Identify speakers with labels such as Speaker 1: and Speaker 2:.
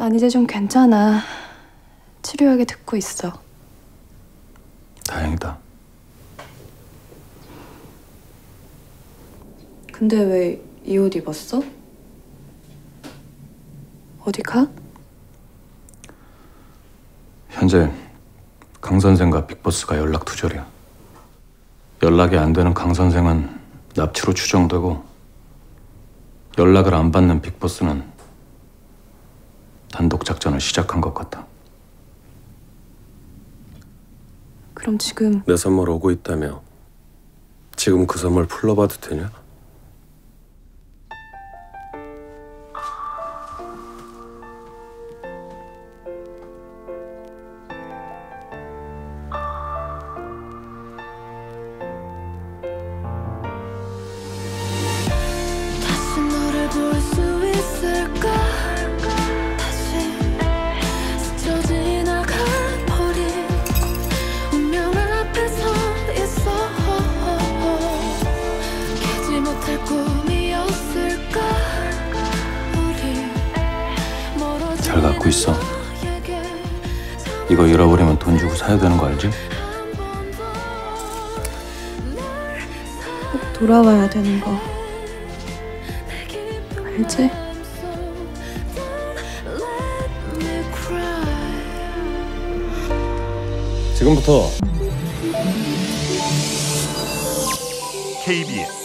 Speaker 1: 난 이제 좀 괜찮아. 치료하게 듣고 있어.
Speaker 2: 다행이다.
Speaker 1: 근데 왜 이 옷 입었어? 어디 가?
Speaker 2: 현재 강 선생과 빅보스가 연락 두절이야. 연락이 안 되는 강 선생은 납치로 추정되고, 연락을 안 받는 빅보스는 단독 작전을 시작한 것 같다.
Speaker 1: 그럼 지금
Speaker 3: 내 선물 오고 있다며. 지금 그 선물 풀러봐도 되냐?
Speaker 4: 다시 너를 볼 수 있을까? 다시 스쳐 지나가 버린 운명 앞에 서 있어. 깨지 못할 꿈이었을까? 우리 멀어져.
Speaker 2: 잘 갖고 있어. 이거 잃어버리면 돈 주고 사야 되는 거 알지?
Speaker 1: 꼭 돌아와야 되는 거 알지?
Speaker 3: 지금부터
Speaker 5: KBS